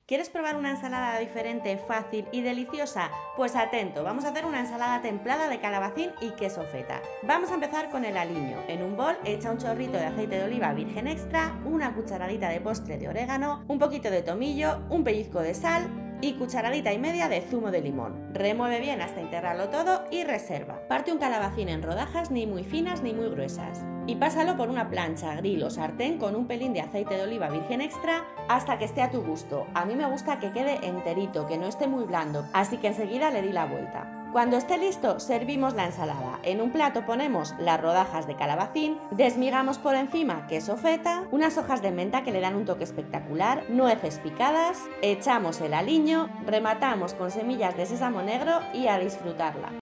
¿Quieres probar una ensalada diferente, fácil y deliciosa? Pues atento, vamos a hacer una ensalada templada de calabacín y queso feta. Vamos a empezar con el aliño. En un bol echa un chorrito de aceite de oliva virgen extra, una cucharadita de postre de orégano, un poquito de tomillo, un pellizco de sal y cucharadita y media de zumo de limón. Remueve bien hasta integrarlo todo y reserva. Parte un calabacín en rodajas ni muy finas ni muy gruesas y pásalo por una plancha, grill o sartén con un pelín de aceite de oliva virgen extra hasta que esté a tu gusto. A mí me gusta que quede enterito, que no esté muy blando, así que enseguida le di la vuelta. Cuando esté listo, servimos la ensalada. En un plato ponemos las rodajas de calabacín, desmigamos por encima queso feta, unas hojas de menta que le dan un toque espectacular, nueces picadas, echamos el aliño, rematamos con semillas de sésamo negro y a disfrutarla.